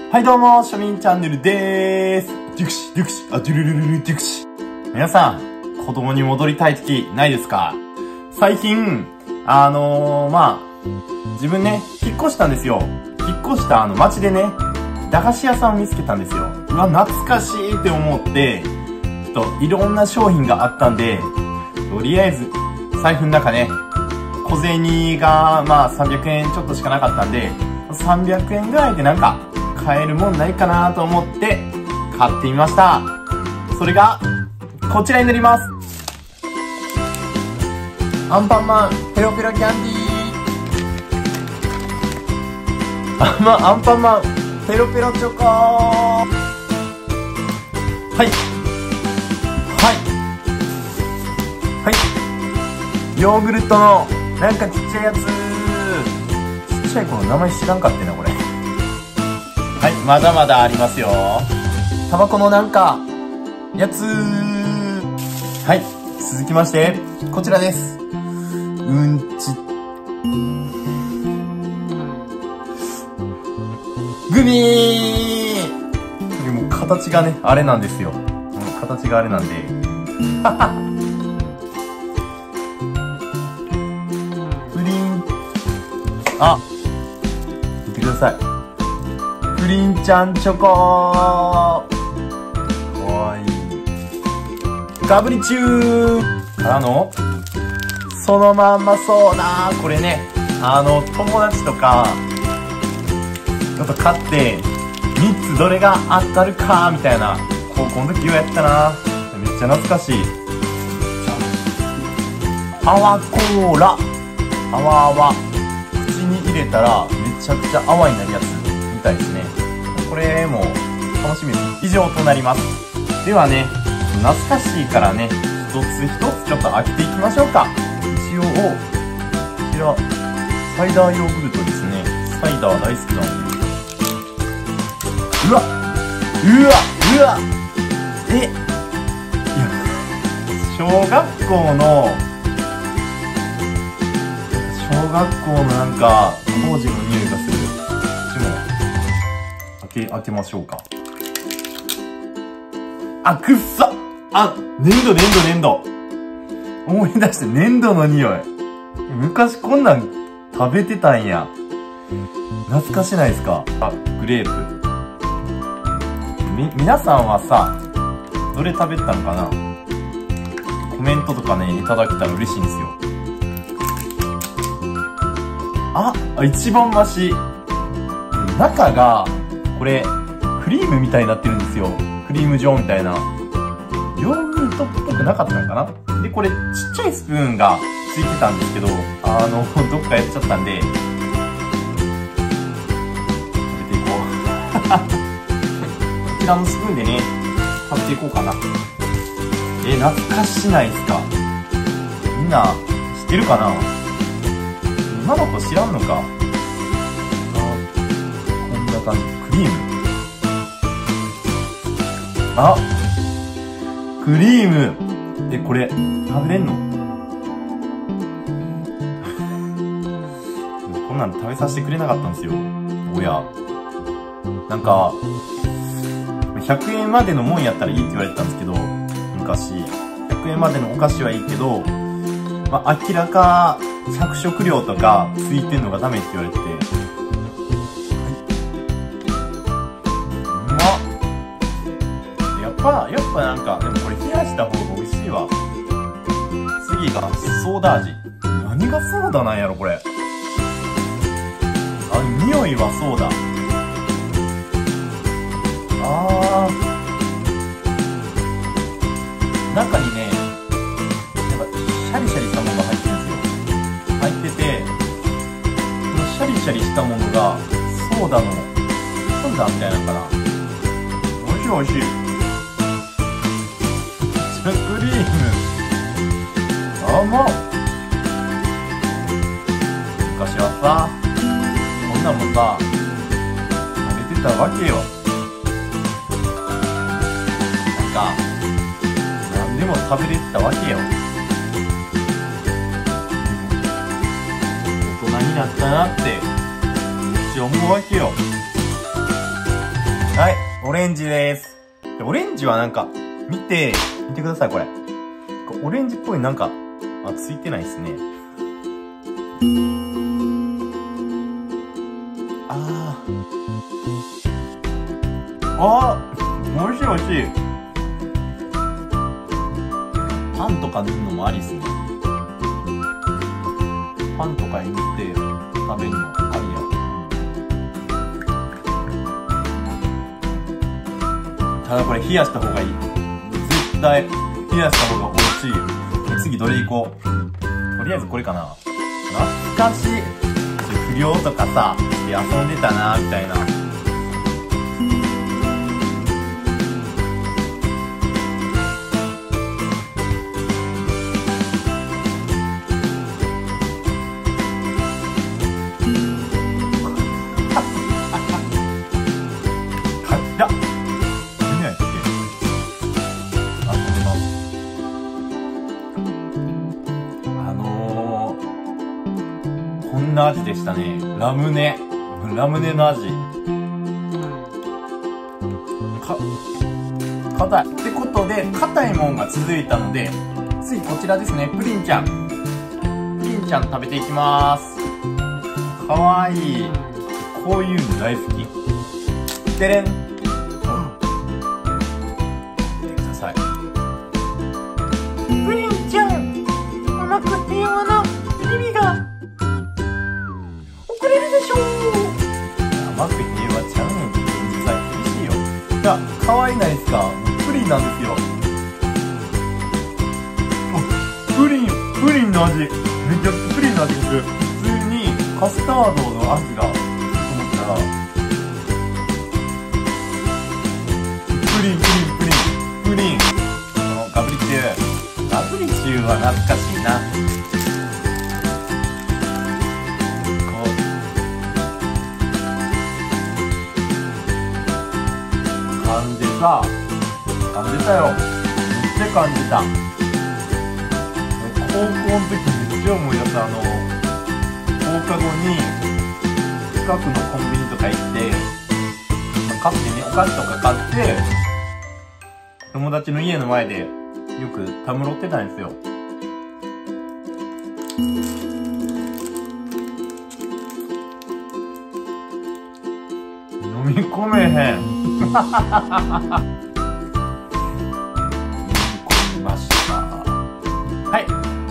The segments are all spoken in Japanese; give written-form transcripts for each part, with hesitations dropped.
はいどうも、しょみんチャンネルでーす。デュクシ、デュクシ、あ、デュルルルルデュクシ。皆さん、子供に戻りたい時ないですか？最近、自分ね、引っ越したんですよ。引っ越した街でね、駄菓子屋さんを見つけたんですよ。うわ、懐かしいって思って、ちょっといろんな商品があったんで、とりあえず、財布の中ね、小銭が300円ちょっとしかなかったんで、300円ぐらいでなんか買えるもんないかなと思って買ってみました。それがこちらになります。アンパンマンペロペロキャンディー。アンパンマンペロペロチョコー。はいヨーグルトのなんかちっちゃいやつ。ちっちゃい子の名前知らんかってなこれ。はい、まだまだありますよ。タバコのなんかやつ。はい、続きましてこちらです。うんちグミー。でも形がねあれなんですよ。形があれなんであ、見てください。プリンちゃんチョコー。かわいい。ガブリチューからの、そのまんまそうだー。これね、友達とか、ちょっと買って、3つどれが当たるかみたいな、高校の時はやったな。めっちゃ懐かしい。アワコーラ。アワアワ。口に入れたらめちゃくちゃ泡になるやつみたいですね。これも楽しみです。以上となります。ではね、懐かしいからね、一つ一つちょっと開けていきましょうか。一応、こちら、サイダーヨーグルトですね。サイダー大好きなんで。うわいや、小学校のなんか当時の匂いがする。こっちも開けましょうか。あ、くっさ。あ、粘土。思い出して粘土の匂い。昔こんなん食べてたんや。懐かしないですか？あ、グレープ。皆さんはさ、どれ食べたのかな？コメントとかね、いただけたら嬉しいんですよ。あ、一番マシ。中が、これ、クリームみたいになってるんですよ。クリーム状みたいな。ヨーグルトっぽくなかったのかな？で、これ、ちっちゃいスプーンがついてたんですけど、どっかやっちゃったんで、食べていこう。こちらのスプーンでね、食べていこうかな。懐かしないですか？みんな、知ってるかな？今の子知らんのか。こんな感じ。クリーム。あ、クリーム。これ食べれんの？こんなの食べさせてくれなかったんですよ、親。なんか100円までのもんやったらいいって言われてたんですけど、昔100円までのお菓子はいいけど、明らか着色料とかついてんのがダメって言われてて、うまっ。やっぱなんか、でもこれ冷やした方が美味しいわ。次がソーダ味。何がソーダなんやろこれ。匂いはソーダ。中にね、なんかシャリシャリしたものが入ってるんですよ。入ってて、このシャリシャリしたものがソーダみたいなのかな。美味しい。クリーム甘っ。昔はさ、こんなもんさ食べてたわけよ。なんか何でも食べれてたわけよ。大人になったなってめっちゃ思うわけよ。 はい、オレンジです。オレンジはなんか、見てください、これ。オレンジっぽいなんか、ついてないですね。美味しい美味しい。パンとか塗るのもありっすね。パンとかに塗って食べるのありや。ただこれ冷やした方がいい。絶対冷やした方が美味しい。次どれいこう。とりあえずこれかな。懐かしい。不良とかさ、遊んでたなみたいな。こんな味でしたね。ラムネの味。硬い。ってことで、硬いもんが続いたので、次こちらですね。プリンちゃん。プリンちゃん食べていきまーす。かわいい。こういうの大好き。てれん。見てください。プリンちゃん、甘くて平和な日々が遅れるでしょう。甘くて平和ちゃうねんって現実は厳しいよ。いや、可愛いないですか。プリンなんですよ。プリンの味。めちゃくちゃプリンの味がする。普通にカスタードの味がすると思ったら、プリン。ガブリチュー。ガブリチューは懐かしいな。噛んでたよ。めっちゃ噛んでた。高校の時めっちゃ思い出した。放課後に近くのコンビニとか行って、買ってね、お菓子とか買って、友達の家の前でよくたむろってたんですよ。飲み込めへん。飲み込みました。はい。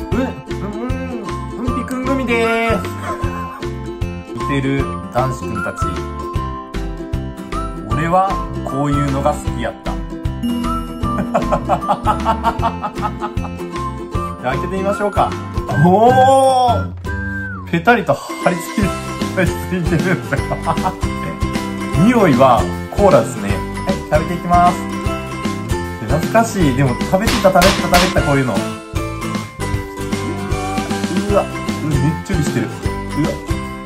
うんぴくん組でーす。見てる男子くんたち。俺はこういうのが好きやった。開けてみましょうか。おー、ペタリと貼り付いてるんだよ。匂いはコーラですね。はい、食べていきます。懐かしい。でも食べてたこういうの。うわ、めっちゃりしてる。うわ。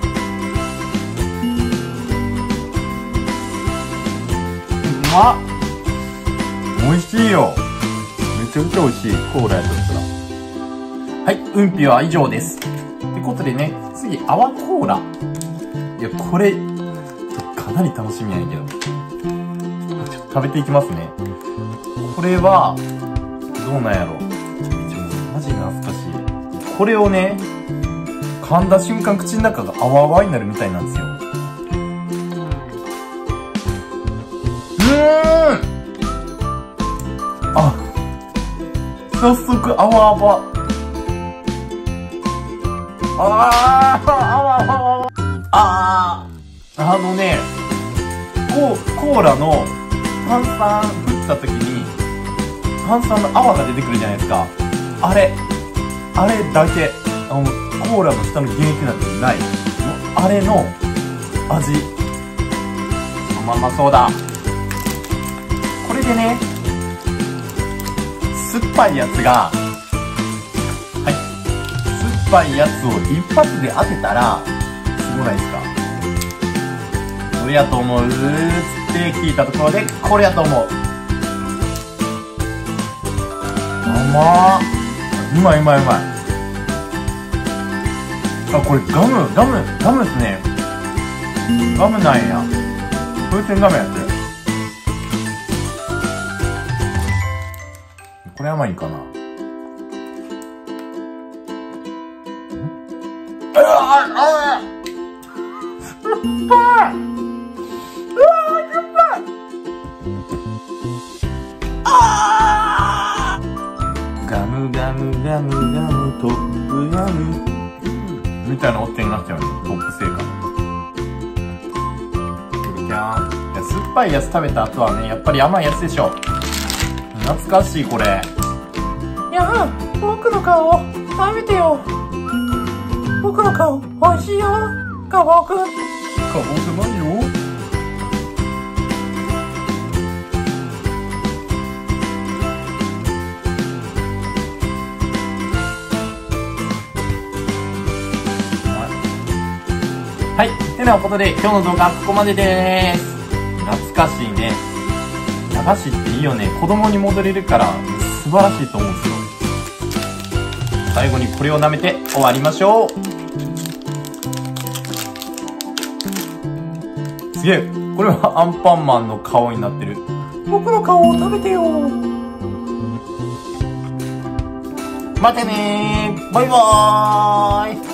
うまっ。美味しいよ。めちゃくちゃ美味しい。コーラやとしたら。はい、うんぴは以上です。ってことでね、次、泡コーラ。いや、これ、かなり楽しみやねんけど。ちょっと食べていきますね。これは、どうなんやろ。マジ懐かしい。これをね、噛んだ瞬間口の中が泡々になるみたいなんですよ。早速、泡々。コーラの炭酸振った時に、炭酸の泡が出てくるじゃないですか。あれだけ、コーラの下の原液なんてない。あれの味。そのままそうだ。これでね、酸っぱいやつが、はい。酸っぱいやつを一発で当てたら、すごないですか？どれやと思うって聞いたところで、これやと思う。甘ー。うまい。これガムっすね。ガムなんや。風船ガムやって。 これ甘いんかな。ガムガムガムガムトップガムみたいな音になっちゃうね。トップ製菓のいや酸っぱいやつ食べた後はね、やっぱり甘いやつでしょ。懐かしいこれ。 いや、僕の顔食べてよ。僕の顔美味しいよ、カボくん。 カボじゃないよ。はい。てなことで、今日の動画はここまででーす。懐かしいね。駄菓子っていいよね。子供に戻れるから素晴らしいと思うんですよ。最後にこれを舐めて終わりましょう。すげえ。これはアンパンマンの顔になってる。 僕の顔を食べてよ。 待てねー。バイバーイ。